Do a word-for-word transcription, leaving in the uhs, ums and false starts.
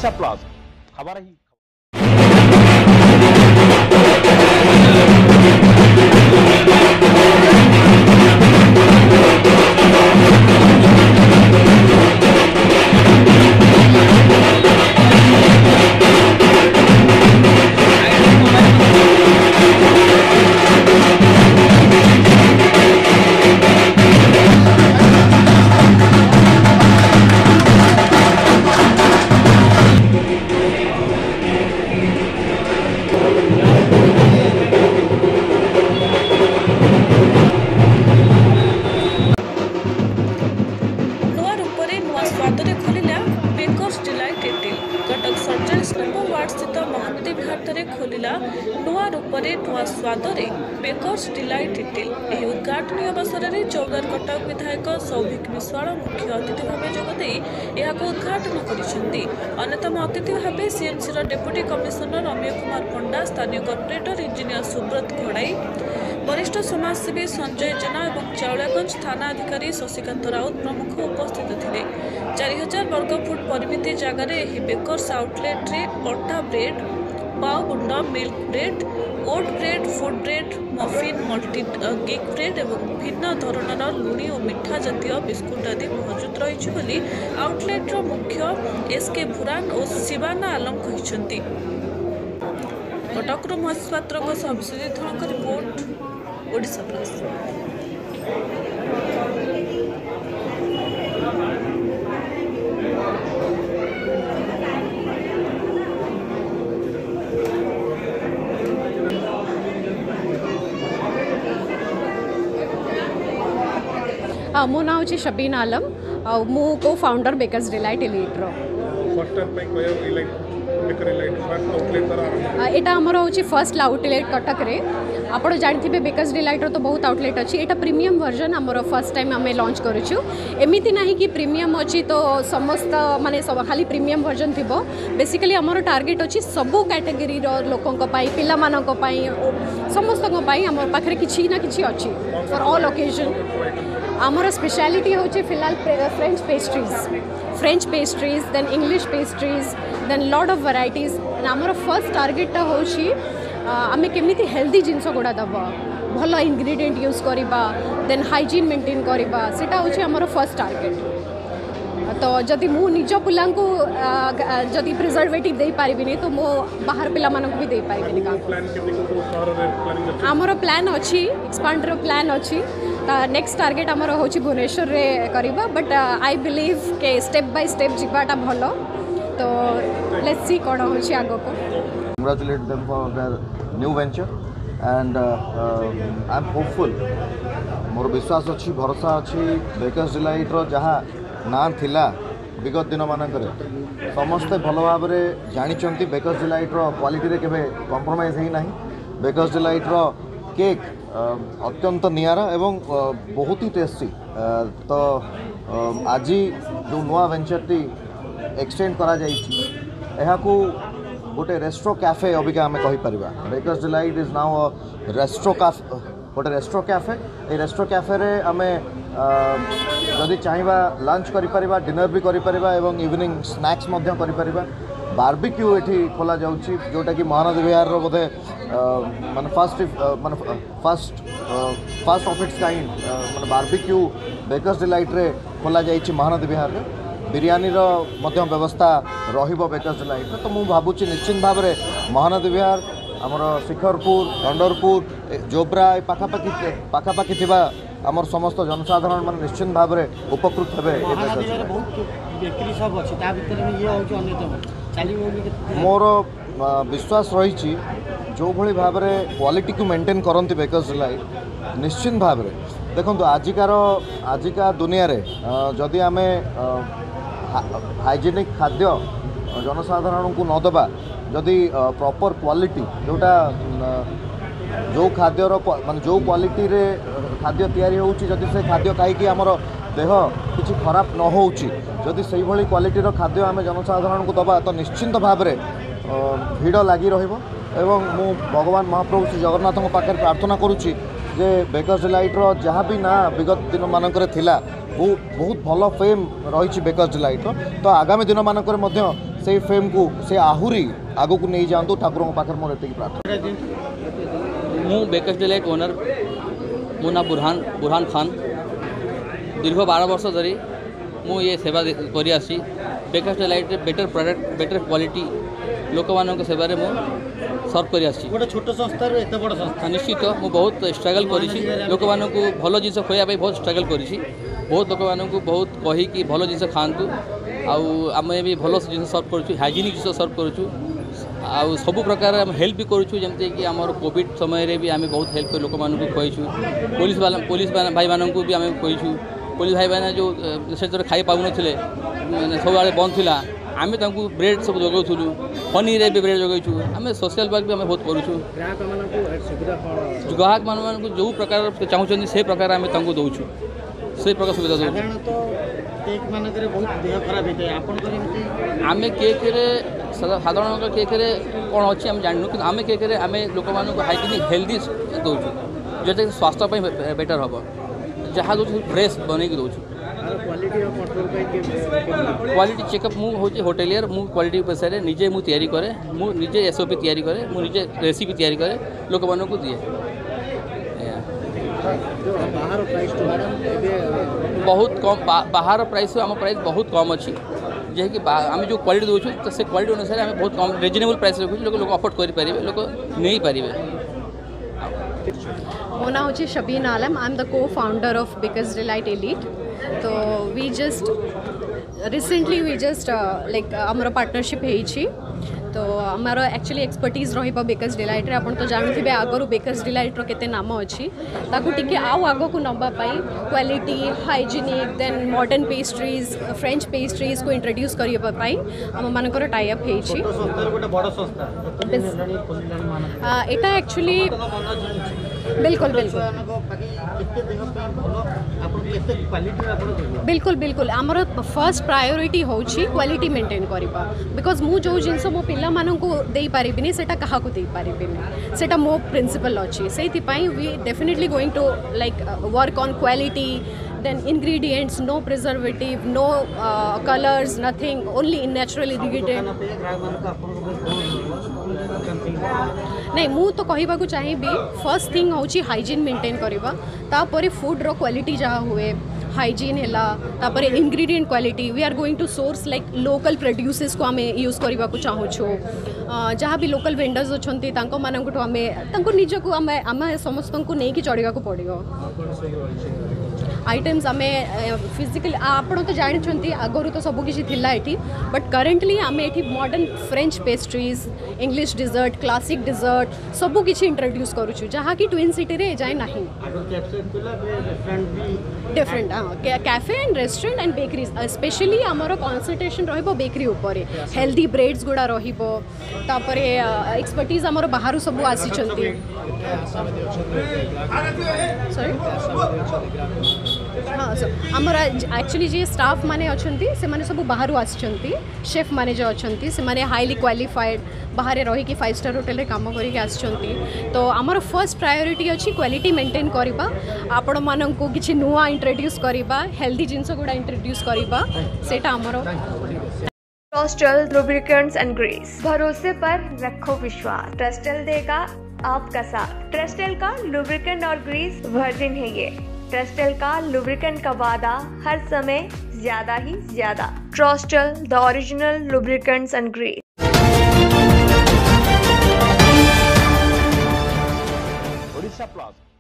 Odisha plus खबर ही खोलिला नुआ रूप से नुआ स्वाद बेकर्स डिलाइट इटिल यह उद्घाटन अवसर में चौगार कटक विधायक सौभिक विश्वाल मुख्य अतिथि भाव जोगदे यह उद्घाटन करछन्ती। अन्यतम अतिथि भाव CMC deputy commissioner Amiya Kumar Panda, स्थानीय कॉर्पोरेटर इंजीनियर सुब्रत घोड़ाई, वरिष्ठ समाजसेवी संजय जेना और चाउलागंज थाना अधिकारी शशिकांत राउत प्रमुख उपस्थित थे। चार हजार वर्गफुट परिमिति जगार यह बेकर्स आउटलेट रे अटा ब्रेड, पाव गुंड, milk bread, oat bread, food bread, muffin, multigrain bread और भिन्न धरणर लुणी और मिठा जातीय बिस्कुट आदि मौजूद रही आउटलेट मुख्य एस के भुरान और शिवाना आलम कहते। कटक महेश पात्र विश्वजित धड़क रिपोर्ट, ओडिशा प्लस। मो ना हूँ शबीन आलम, मु cofounder Bakers Delight Elite रो एटा हमर होची फर्स्ट आउटलेट कटक रे। आपण जानथिबे बेकर्स डिलाइट रो तो बहुत आउटलेट अछि। एटा प्रीमियम वर्जन हमर फर्स्ट टाइम हमें लॉन्च करूछु। एमिति नाही कि प्रीमियम अछि तो समस्त माने सब खाली प्रीमियम वर्जन थिबो। बेसिकली हमर टार्गेट अछि सबो कैटेगरी रो लोकन को पाई, पिला मानन को पाई, समस्त को पाई हमर पाखरे किछि ना किछि अछि फॉर ऑल ओकेजन। आमर स्पेशलिटी होची फिलहाल French pastries French pastries then English pastries then lot of varieties. आमर फर्स्ट टार्गेट होची आमे केमिति हेल्दी जिंस गुड़ा दबा, भल इंग्रेडिएंट यूज करिबा, देन हाइजीन मेंटेन करिबा, सेटा होची आमर फर्स्ट टार्गेट। तो जदि मु निज पिला को जदि प्रिजर्वेटिव दे पारिबिनी तो मो बाहर पिला मानक भी दे पारिबिनी। का आमर प्लान अछि, एक्सपांड रो प्लान अछि। नेक्स्ट टार्गेट आमर होची भुवनेश्वर रे करिबा, बट आई बिलीव के स्टेप बाय स्टेप जीवाटा भलो। तो लेट्स सी कोन होची आगो को। Congratulate them for their new venture and uh, uh, I am hopeful। मोर विश्वास अच्छी, भरोसा अच्छी बेकर्स डिलाइट रो जहाँ ना थिला विगत दिन मानकर समस्ते भल भाव जानी बेकर्स डिलाइट रो क्वालिटी रे केबे कॉम्प्रोमाइज ही नहीं। बेकर्स डिलाइट रो केक अत्यंत नियारा एवं बहुत ही टेस्टी। तो आज जो नुआ वेंचरटी एक्सटेंड करा जाइछि एहा को गोटे रेस्ट्रो कैफे अबिका आम कहीपर। Bakers Delight is now a resto cafe, गोटे रेस्ट्रो कैफे। ये रेस्ट्रो कैफे रे आमे जदि चाहिबा लंच करिपरिबा, डिनर भी करिपरिबा एवं इवनिंग स्नैक्स मध्य करिपरिबा। बारबिक्यू एठी खोला जाउछि जोटा कि महानदी विहार रो बोधे माने फर्स्ट माने first first of its kind माने बारबिक्यू बेकर्स डिलाइट रे खोला जाइछि महानदी विहार रे। बिरियानी रो मध्य व्यवस्था रहिबो बेकर्स डिलाइट रे। तो मु भाबुछि निश्चित भाव में महानदी विहार आमर शिखरपुर, दंडरपुर, जोब्रा पाखापाखि पाखापाखि थिबा आमर समस्त जनसाधारण मान निश्चित भाव में उपकृत हेबे। मोर विश्वास रही जो भली भाव में क्वालिटी को मेंटेन करती बेकर्स डिलाइट निश्चित भाव में। देखो आजिकार आजिका दुनिया रे जदि आम हाइजेनिक खाद्य जनसाधारण को नदबा, जदि प्रॉपर क्वालिटी जोटा जो खाद्यर मान जो क्वालिटी रे खाद्य तैयारी होउची, जदि से खाद्य खाई आमर देह किसी खराब न होउची, जदि से भली क्वालिटीर खाद्य आम जनसाधारण को दबा तो निश्चिंत भाव में भिड़ लगी रहिबो। एवं मु भगवान महाप्रभु श्री जगन्नाथ पाखे प्रार्थना करुच्ची जे बेकर्स डिलाइट रो जहाँ भी ना विगत दिन मानक थिला बहुत बहुत भल फेम रही बेकर्स डिलाइट। तो आगामी दिन मानक से फेम को से आहुरी आगो को नहीं जातु ठाकुर पाखे मोर एत प्रार्थना। मु बेकर्स डिलाइट ओनर मो ना बुरहान बुरहान खान दीर्घ बारह वर्ष धरी मु ये सेवा करी आसी Bakers Delight better product better quality लोक मान सेवा मु सर्व करी आसी गोटे छोट संस्था एत बड़ संस्था निश्चित मु बहुत स्ट्रगल करी लोक मान भल जिस खोया बहुत स्ट्रगल करी बहुत लोक मान बहुत कही कि भल जिस खातु आम भी भल जिन सर्व करूँ हाइजेनिक जिन सर्व करूँ आउ सब प्रकार हेल्प भी करूँ जमती कि आम कोविड समय रे भी आम बहुत हेल्प कर लोक मान कहीचु पुलिस वाला पुलिस भाई मानक भी आम कहीचु पुलिस भाई मैंने जो से खाई पाऊन सब आड़े बंद थिला आम तांकू ब्रेड सब जगाऊलु पनीर भी ब्रेड जगैचु आम सोशल वर्क भी आम बहुत करूँ ग्राहक मान जो प्रकार चाहूँ से प्रकार आम दौचु से प्रकार सुविधा आम केक साधारण केक कौन अच्छी आम जानू कि आम केक आम लोक मान हाइजेनिक हेल्दी दौचु जोटा स्वास्थ्य बेटर हम जहाँ दौर फ्रेश बनई दौचु क्वालिटी चेकअप मु हूँ होटेलियर मु क्वालिटी विषय निजे मु तैयारी करे मु निजे एसओपी तैयारी करे मु निजे रेसिपी तैयारी करे लोक मान को दिए बहुत कम बाहर प्राइस आम प्राइस बहुत कम अच्छी जे कि आम जो क्वालिटी दौचु तो से क्वालिटी अनुसार आम बहुत कम रिजनेबल प्राइस रखु लोग लोग अफोर्ड करेंगे लोग नहीं पारे। मो ना हूँ Shabeen Alam I am the cofounder of Bakers Delight Elite. तो we just recently we just like आमर पार्टनरशिप होइछि तो आमर एक्चुअली एक्सपर्टीज रहिबा बेकर्स डिलाइट रे आपण तो जानथिबे आगरु बेकर्स डिलाइट रो केते नाम अछि ताकू टिके आउ आगो को नबा पाई quality hygienic then modern pastries French pastries को इंट्रोड्यूस करिबा पाई हम मानकर टाई अप होइछि गोटे बड़ संस्था एटा एक्चुअली बिल्कुल बिल्कुल बिल्कुल बिल्कुल आमर फर्स्ट प्रायोरिटी होची क्वालिटी मेंटेन करबा बिकॉज मु जो जिनस मो पिला मानन को देई पारिबिनी सेटा कहा को देई पारिबिनी सेटा मो प्रिंसिपल अछि सेति पई we definitely going to like work on quality then ingredients no preservative no uh, colors nothing only in natural ingredient नहीं मु तो कहबा को चाहिबी फर्स्ट थिंग होची हाइजीन मेंटेन करबा तापरे फूड रो क्वालिटी जहा हुए हाइजीन हैला तापरे ingredient quality we are going to source like local produces को आमे यूज करबा को चाहू छु जहाँ भी लोकल वेंडर्स अछंती तांको मानंकटो आमे तांको निज को आमे आमे समस्त को नै कि चढ़िबा को पड़ियो आइटम्स आमे फिजिकल आपण तो जानी आगुरी तो सब किसी थिला एठी बट करेंटली आमे एठी modern French pastries English dessert classic dessert सब किसी इंट्रोड्यूस करूछु जहाँ कि ट्विन सिटी रे जाए नहीं डिफरेंट हाँ cafe and restaurant and bakeries specially आमर कॉन्संट्रेशन रहिबो बेकरी ऊपर हेल्दी ब्रेड्स गुड़ा रहिबो तापरे एक्सपर्टीज आमर बाहर सब आसीचंती सॉरी हाँ सर आमर एक्चुअली जी स्टाफ माने अछंती से माने सब बाहर आछंती शेफ माने जो अछंती से माने हाईली क्वालिफाइड बाहर रही कि फाइव स्टार होटेल रे काम करके आछंती तो आमर फर्स्ट प्रायोरिटी अछि क्वालिटी मेंटेन करबा आपण मानन को किछि नुआ इंट्रोड्यूस करबा हेल्दी जिंस गुडा इंट्रोड्यूस करबा सेटा आमर ट्रस्टल लुब्रिकेंट्स एंड ग्रीस भरोसे पर रखो विश्वास ट्रस्टल देगा आपका साथ ट्रस्टल का लुब्रिकेंट और ग्रीस वर्जिन है ये ट्रस्टल का लुब्रिकेंट का वादा हर समय ज्यादा ही ज्यादा trust the original lubricants and grease Odisha plus.